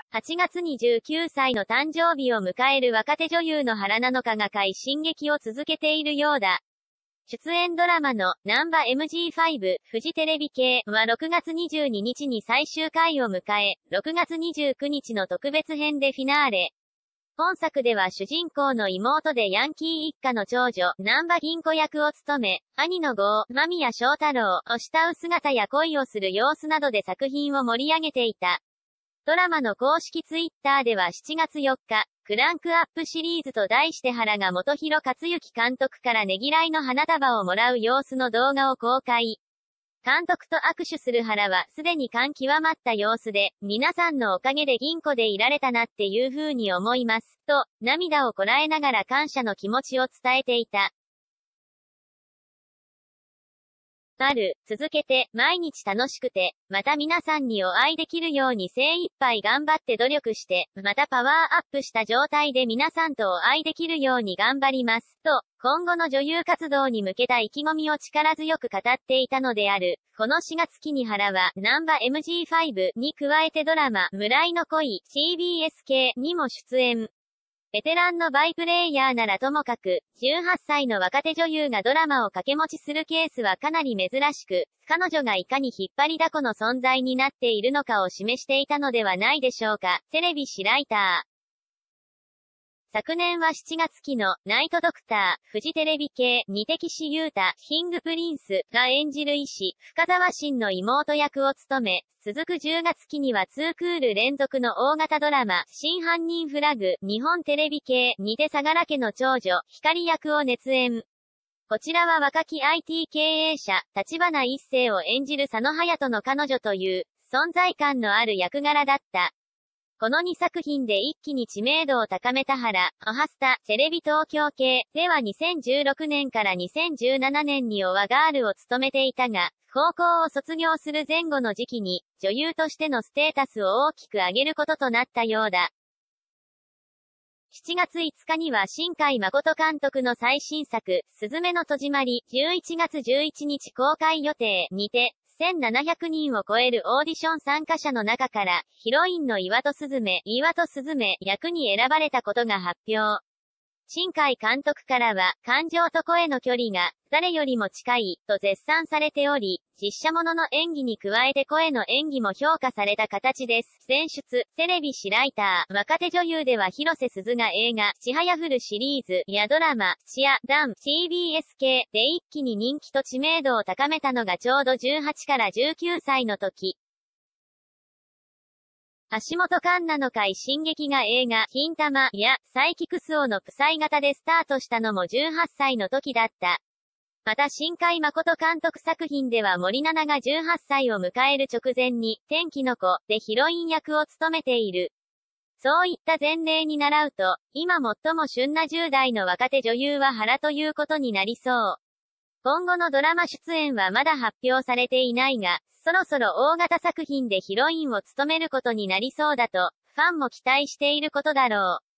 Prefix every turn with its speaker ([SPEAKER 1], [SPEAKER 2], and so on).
[SPEAKER 1] 8月に19歳の誕生日を迎える若手女優の原菜乃華が快進撃を続けているようだ。出演ドラマのナンバ MG5 フジテレビ系は6月22日に最終回を迎え、6月29日の特別編でフィナーレ。本作では主人公の妹でヤンキー一家の長女、難波銀子役を務め、兄の郷、間宮祥太朗を慕う姿や恋をする様子などで作品を盛り上げていた。ドラマの公式ツイッターでは7月4日、クランクアップシリーズと題して原が元広克行監督からねぎらいの花束をもらう様子の動画を公開。監督と握手する原はすでに感極まった様子で、皆さんのおかげで銀子でいられたなっていう風に思います、と、涙をこらえながら感謝の気持ちを伝えていた。続けて、毎日楽しくて、また皆さんにお会いできるように精一杯頑張って努力して、またパワーアップした状態で皆さんとお会いできるように頑張ります、と、今後の女優活動に向けた意気込みを力強く語っていたのである。この4月期に原は、ナンバ MG5 に加えてドラマ、村井の恋、CBS 系にも出演。ベテランのバイプレイヤーならともかく、18歳の若手女優がドラマを掛け持ちするケースはかなり珍しく、彼女がいかに引っ張りだこの存在になっているのかを示していたのではないでしょうか。テレビ誌ライター。昨年は7月期のナイトドクター、フジテレビ系、に敵士優太、キングプリンスが演じる医師、深沢慎の妹役を務め、続く10月期には2クール連続の大型ドラマ、真犯人フラグ、日本テレビ系、にて相良家の長女、光役を熱演。こちらは若き IT 経営者、立花一世を演じる佐野隼人の彼女という、存在感のある役柄だった。この2作品で一気に知名度を高めた原、おはスタ、テレビ東京系では2016年から2017年にオワガールを務めていたが、高校を卒業する前後の時期に、女優としてのステータスを大きく上げることとなったようだ。7月5日には新海誠監督の最新作、すずめの戸締まり、11月11日公開予定にて、1700人を超えるオーディション参加者の中から、ヒロインの岩戸すずめ役に選ばれたことが発表。新海監督からは、感情と声の距離が、誰よりも近い、と絶賛されており、実写ものの演技に加えて声の演技も評価された形です。前出、テレビ誌ライター、若手女優では広瀬すずが映画、ちはやふるシリーズ、やドラマ、チア、ダン、TBS 系で一気に人気と知名度を高めたのがちょうど18から19歳の時。橋本環奈の快進撃が映画、金玉や、サイキクス王のプサイ型でスタートしたのも18歳の時だった。また新海誠監督作品では森七菜が18歳を迎える直前に、天気の子でヒロイン役を務めている。そういった前例に倣うと、今最も旬な10代の若手女優は原ということになりそう。今後のドラマ出演はまだ発表されていないが、そろそろ大型作品でヒロインを務めることになりそうだと、ファンも期待していることだろう。